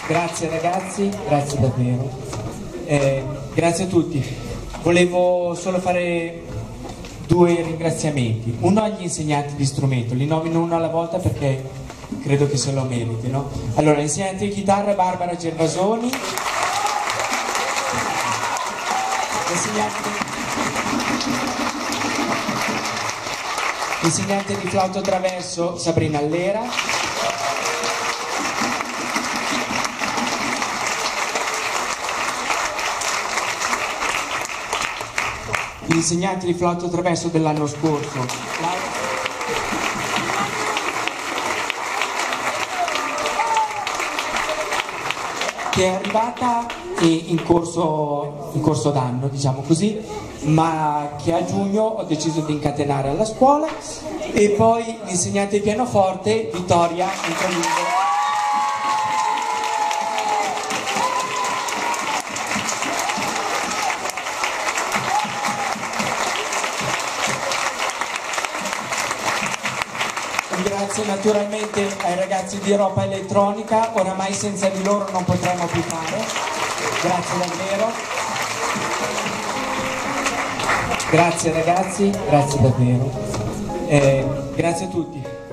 Grazie ragazzi, grazie davvero. Grazie a tutti. Volevo solo fare due ringraziamenti. Uno agli insegnanti di strumento, li nomino uno alla volta perché credo che se lo meritino. Allora, insegnante di chitarra Barbara Gervasoni, insegnante di flauto traverso Sabrina Allera, l'insegnante di flauto traverso dell'anno scorso che è arrivata in corso d'anno, diciamo così, ma che a giugno ho deciso di incatenare alla scuola, e poi l'insegnante di pianoforte Vittoria Antonino. Grazie naturalmente ai ragazzi di Europa Elettronica, oramai senza di loro non potremmo più fare. Grazie davvero. Grazie ragazzi, grazie davvero. Grazie a tutti.